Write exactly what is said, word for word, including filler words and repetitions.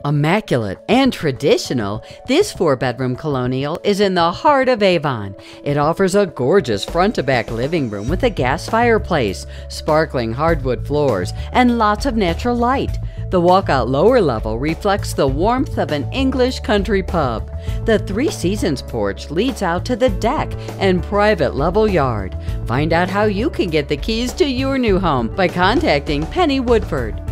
Immaculate and traditional, this four-bedroom Colonial is in the heart of Avon. It offers a gorgeous front-to-back living room with a gas fireplace, sparkling hardwood floors, and lots of natural light. The walkout lower level reflects the warmth of an English country pub. The Three Seasons porch leads out to the deck and private level yard. Find out how you can get the keys to your new home by contacting Penny Woodford.